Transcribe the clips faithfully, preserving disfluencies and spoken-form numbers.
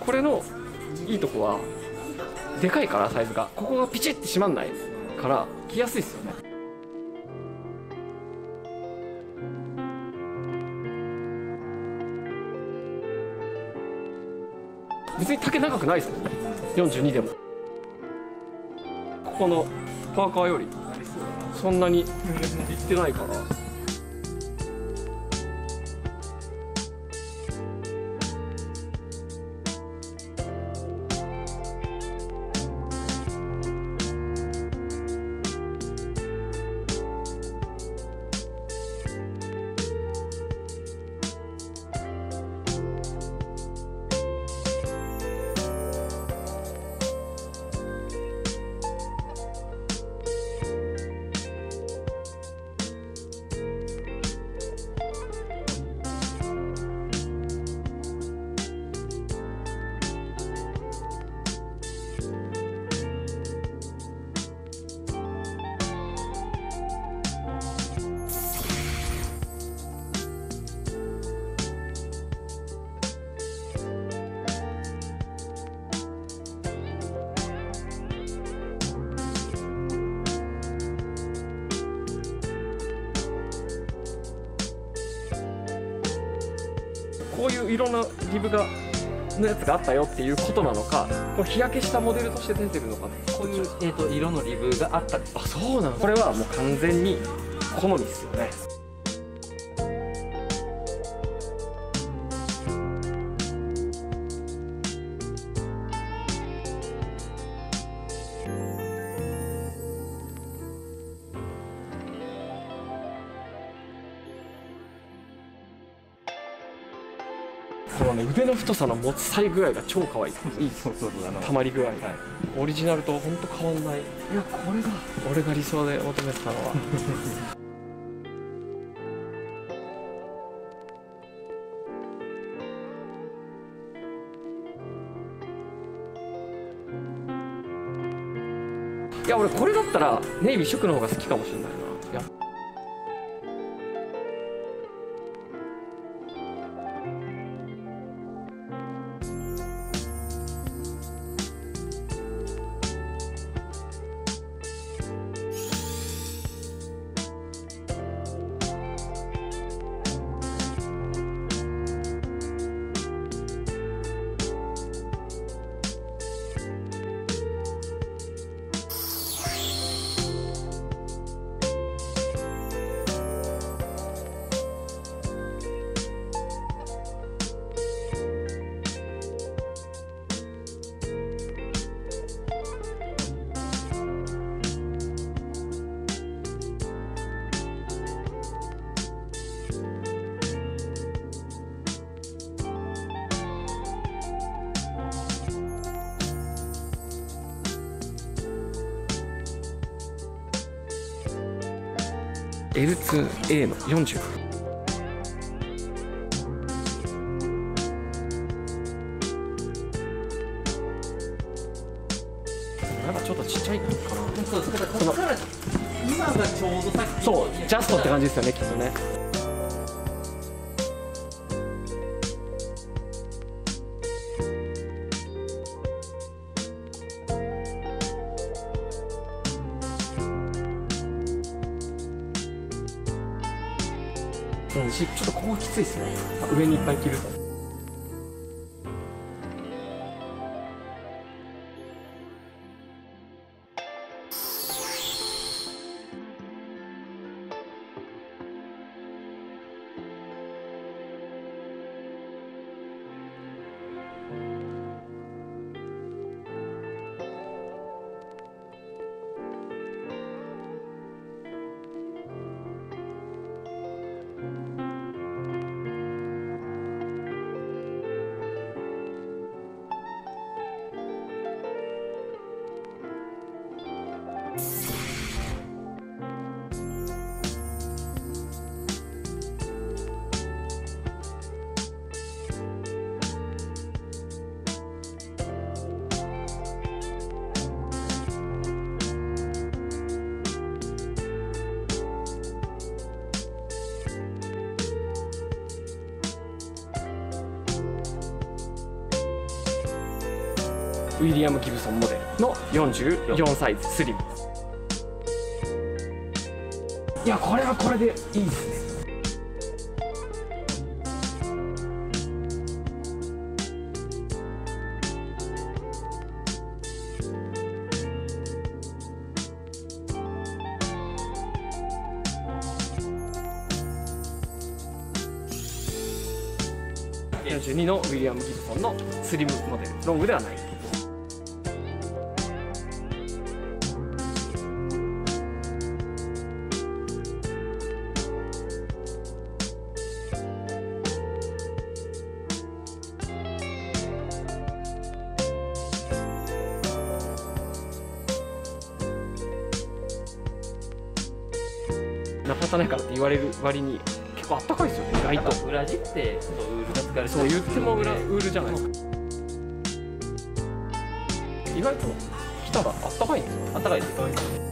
これのいいとこはでかいからサイズがここがピチッて閉まんないから着やすいですよね。別に丈長くないですもんね。よんじゅうにでもここのパーカーよりそんなにいってないから。こういう色のリブがのやつがあったよっていうことなのか、これ日焼けしたモデルとして出てるのか、 こういう、えー、と色のリブがあったり。 あ、そうなの。これはもう完全に好みですよね。このね、腕の太さの持ち際具合が超可愛い。いい。 そうそうそう、あの溜まり具合が、 はい、 オリジナルと本当変わんない。いや、これが俺が理想で求めてたのは。いや、俺これだったらネイビー色の方が好きかもしれないな。いや、エルツーエー のよんじゅう。なんかちょっとちっちゃいかな。 そうです。だからここから今がちょうどさっき、 そうジャストって感じですよね、きっとね。うん、しちょっとここがきついですね。上にいっぱい着ると。 ウィリアム・ギブソンモデルのよんじゅうよんサイズスリム。いやこれはこれでいいですね。よんじゅうにのウィリアム・ギブソンのスリムモデル、ロングではない。中田ないからって言われる割に結構あったかいですよね、意外と。 裏地ってちょっとウールが使われてそう言っても裏ウールじゃないですか。意外と着たらあったかいんですよ。 あったかいですよ。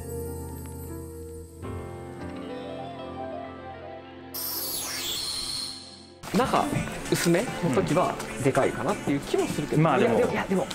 中薄めの時はでかいかなっていう気もするけど、 まあでもいやいやでも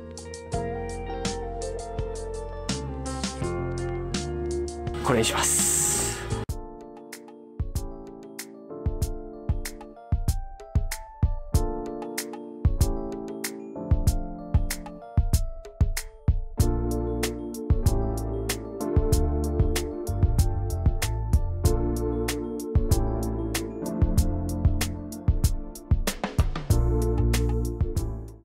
これにします。